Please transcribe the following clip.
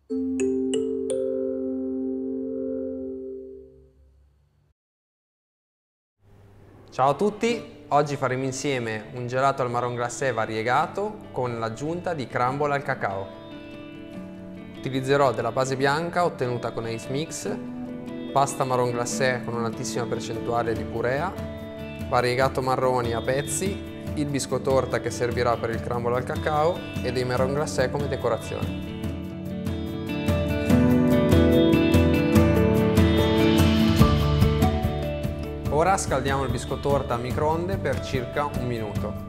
Ciao a tutti, oggi faremo insieme un gelato al marron glacé variegato con l'aggiunta di crumble al cacao. Utilizzerò della base bianca ottenuta con Ace Mix, pasta marron glacé con un'altissima percentuale di purea, variegato marroni a pezzi, il biscottorta che servirà per il crumble al cacao e dei marron glacé come decorazione. Ora scaldiamo il biscottorta a microonde per circa un minuto.